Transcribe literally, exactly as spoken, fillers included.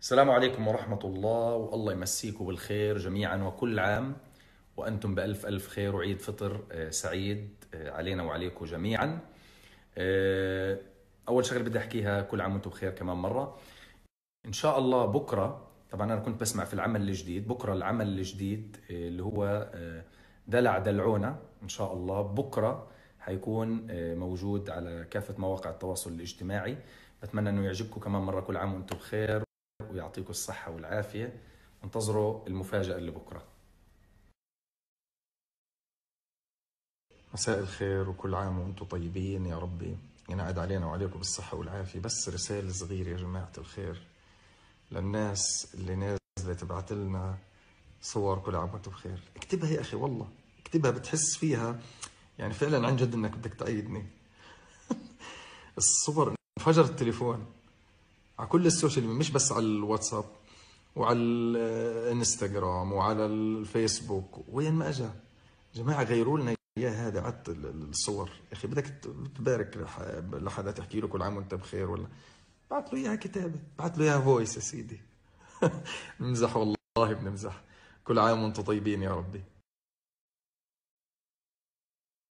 السلام عليكم ورحمة الله، والله يمسيكم بالخير جميعا، وكل عام وأنتم بألف ألف خير، وعيد فطر آه، سعيد آه، علينا وعليكم جميعا. آه، أول شغلة بدي أحكيها، كل عام وأنتم بخير كمان مرة. إن شاء الله بكرة، طبعا أنا كنت بسمع في العمل الجديد، بكرة العمل الجديد آه، اللي هو آه، دلع دلعونا، إن شاء الله بكرة حيكون آه، موجود على كافة مواقع التواصل الاجتماعي. بتمنى أنه يعجبكم كمان مرة. كل عام وأنتم بخير ويعطيكم الصحة والعافية. انتظروا المفاجأة اللي بكرة. مساء الخير، وكل عام وانتم طيبين يا ربي ينعاد علينا وعليكم بالصحة والعافية. بس رسالة صغيرة يا جماعة الخير للناس اللي نازلة تبعت لنا صور كل عام وانتم بخير. اكتبها يا أخي، والله اكتبها، بتحس فيها يعني فعلا عن جد انك بدك تأيدني. الصور انفجر التليفون على كل السوشيال ميديا، مش بس على الواتساب وعلى الانستغرام وعلى الفيسبوك، وين ما اجى. جماعة غيروا لنا اياه هذا، عدت الصور يا اخي. بدك تبارك لح- لحدا، تحكي له كل عام وانت بخير، ولا بعت له اياها كتابة، بعت له اياها فويس يا سيدي. بنمزح والله بنمزح. كل عام وانتم طيبين يا ربي.